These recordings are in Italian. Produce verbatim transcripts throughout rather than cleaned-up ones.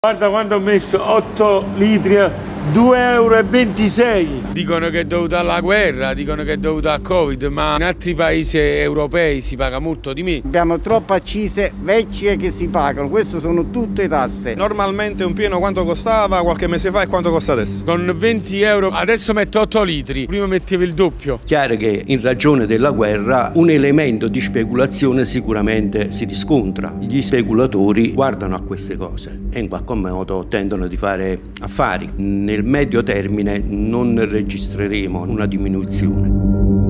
Guarda quando ho messo otto litri a due e ventisei euro. Dicono che è dovuta alla guerra, dicono che è dovuta al Covid, ma in altri paesi europei si paga molto di meno. Abbiamo troppe accise vecchie che si pagano, queste sono tutte tasse. Normalmente un pieno quanto costava qualche mese fa e quanto costa adesso? Con venti euro, adesso metto otto litri, prima mettevo il doppio. Chiaro che in ragione della guerra un elemento di speculazione sicuramente si riscontra. Gli speculatori guardano a queste cose e in qualche modo tendono di fare affari. Nel medio termine non registreremo una diminuzione.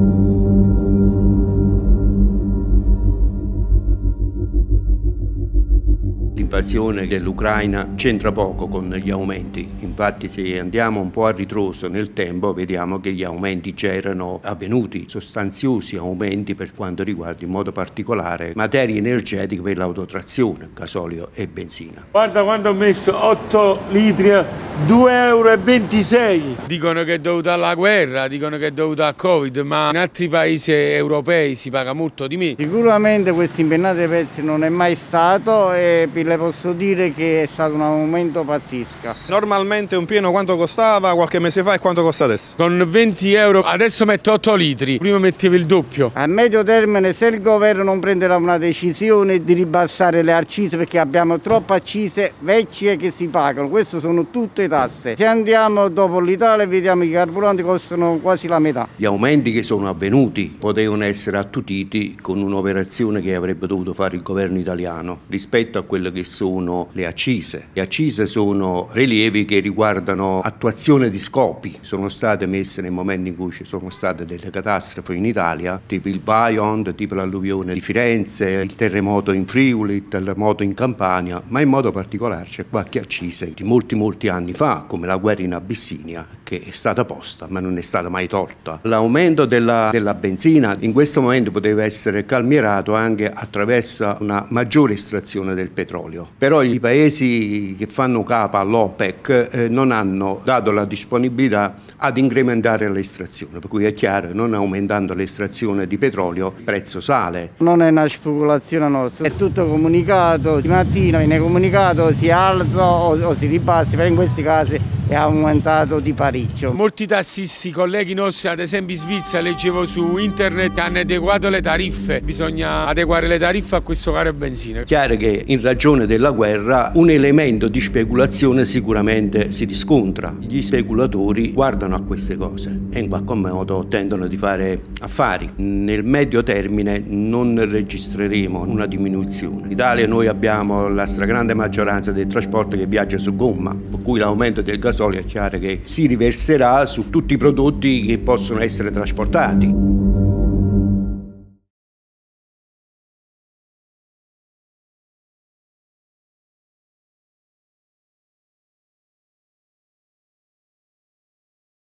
L'invasione dell'Ucraina c'entra poco con gli aumenti, infatti se andiamo un po' a ritroso nel tempo vediamo che gli aumenti già erano avvenuti, sostanziosi aumenti per quanto riguarda in modo particolare materie energetiche per l'autotrazione, gasolio e benzina. Guarda quando ho messo otto litri a due e ventisei euro. Dicono che è dovuta alla guerra, dicono che è dovuta al Covid, ma in altri paesi europei si paga molto di meno. Sicuramente questa impennata dei prezzi non è mai stato e le posso dire che è stato un aumento pazzesco. Normalmente un pieno quanto costava qualche mese fa e quanto costa adesso? Con venti euro, adesso metto otto litri, prima mettevo il doppio. A medio termine, se il governo non prenderà una decisione di ribassare le accise, perché abbiamo troppe accise vecchie che si pagano, queste sono tutte tasse. Se andiamo dopo l'Italia vediamo che i carburanti costano quasi la metà. Gli aumenti che sono avvenuti potevano essere attutiti con un'operazione che avrebbe dovuto fare il governo italiano rispetto a quello che sono le accise. Le accise sono rilievi che riguardano attuazione di scopi, sono state messe nel momento in cui ci sono state delle catastrofi in Italia, tipo il Vajont, tipo l'alluvione di Firenze, il terremoto in Friuli, il terremoto in Campania, ma in modo particolare c'è qualche accise di molti molti anni fa, come la guerra in Abissinia, che è stata posta ma non è stata mai tolta. L'aumento della, della benzina in questo momento poteva essere calmierato anche attraverso una maggiore estrazione del petrolio. Però i paesi che fanno capo all'OPEC eh, non hanno dato la disponibilità ad incrementare l'estrazione, per cui è chiaro, non aumentando l'estrazione di petrolio il prezzo sale. Non è una speculazione nostra, è tutto comunicato, di mattina viene comunicato, si alza o, o si ribassa, però in questi casi è aumentato di parecchio. Molti tassisti, colleghi nostri, ad esempio in Svizzera, leggevo su internet, hanno adeguato le tariffe, bisogna adeguare le tariffe a questo caro benzina. Chiaro che in ragione della guerra un elemento di speculazione sicuramente si riscontra. Gli speculatori guardano a queste cose e in qualche modo tendono di fare affari. Nel medio termine non registreremo una diminuzione. In Italia noi abbiamo la stragrande maggioranza del trasporto che viaggia su gomma, per cui l'aumento del gasolio è chiaro che si riverserà su tutti i prodotti che possono essere trasportati.